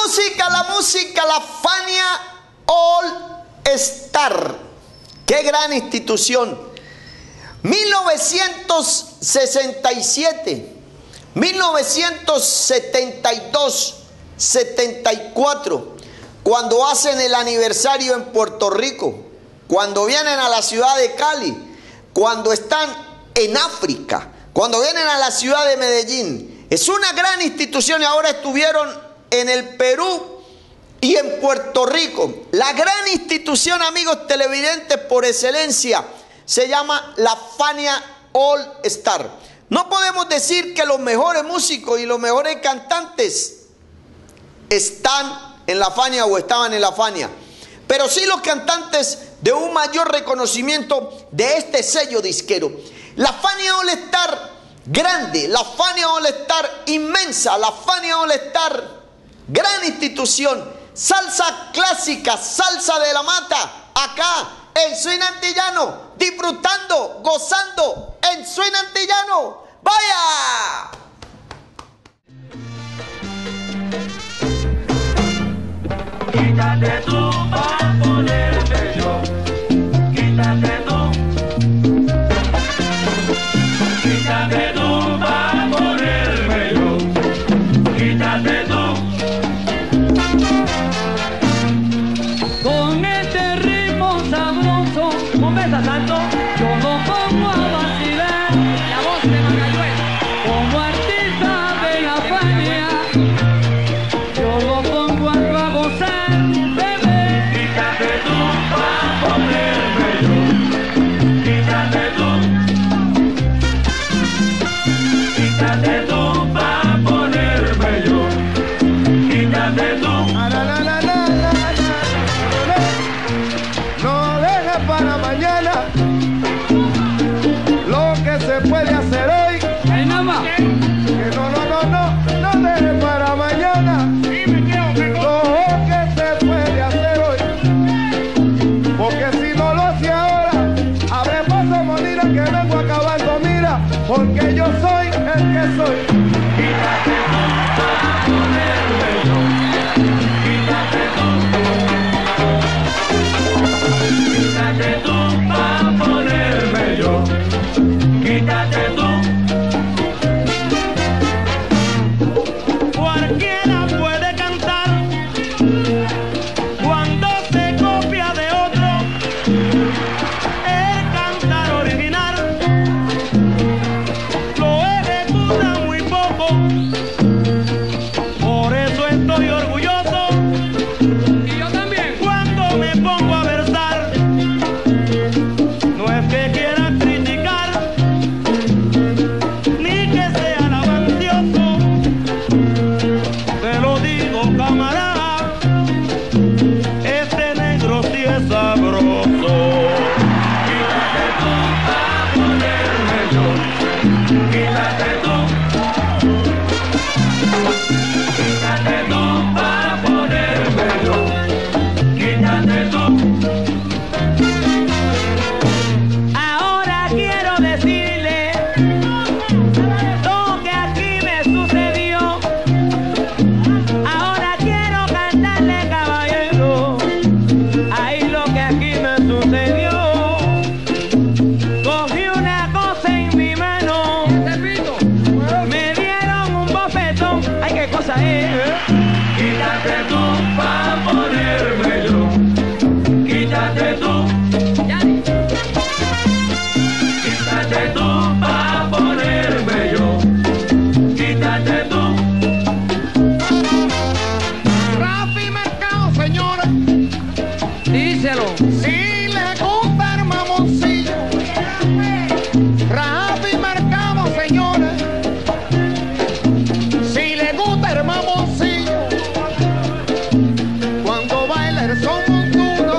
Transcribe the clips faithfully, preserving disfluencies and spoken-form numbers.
música, la música, la Fania All Star. Qué gran institución. mil novecientos sesenta y siete, mil novecientos setenta y dos, setenta y cuatro, cuando hacen el aniversario en Puerto Rico, cuando vienen a la ciudad de Cali, cuando están en África, cuando vienen a la ciudad de Medellín. Es una gran institución y ahora estuvieron en el Perú y en Puerto Rico. La gran institución, amigos televidentes, por excelencia, se llama la Fania All Star. No podemos decir que los mejores músicos y los mejores cantantes están en la Fania o estaban en la Fania, pero sí los cantantes de un mayor reconocimiento de este sello disquero. La Fania All Star grande, la Fania All Star inmensa, la Fania All Star gran institución, salsa clásica, salsa de la mata, acá en Swing Antillano, disfrutando, gozando en Swing Antillano. ¡Vaya! Quítate tú pa' ponerme yo, quítate tú, quítate tú pa' ponerme yo, quítate tú. Con este ritmo sabroso, ¿cómo ves tanto? Yo lo pongo a vacilar, la voz de Magayuel, como artista de la Fania, yo lo pongo a gozar. Porque yo soy el que soy. Quítate tú para ponerme yo. Quítate tú. Quítate tú para ponerme yo. Quítate tú. Cualquiera puede cantar cuando se copia de otro. El cantar original por eso estoy orgulloso y yo también cuando me pongo a versar. No es que quiera criticar ni que sea lavancioso, te lo digo, camarada, este negro sí es sabroso. Quítate tú pa' ponerme yo, quítate tú. Quítate tú para ponerme yo, quítate tú. Ahora quiero decirle lo que aquí me sucedió. Ahora quiero cantarle, caballero, ahí lo que aquí me sucedió. Cogí una cosa en mi mano, me dieron un bofetón. Ay, qué cosa es. Quítate tú pa' ponerme yo, quítate tú. Quítate tú pa' ponerme yo, quítate tú. Rafi Mercado, señores, díselo. Si le gusta el mamoncillo, Rafi Mercado, señores. Si le gusta el mamoncillo, cuando baila el son montuno,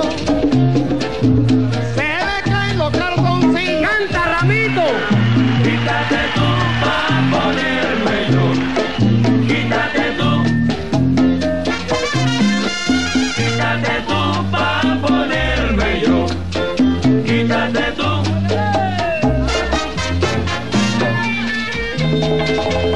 se le caen los calzoncillos. ¡Canta, Ramito! Quítate tú pa' ponerme yo, quítate tú. Quítate tú pa' ponerme yo, quítate tú.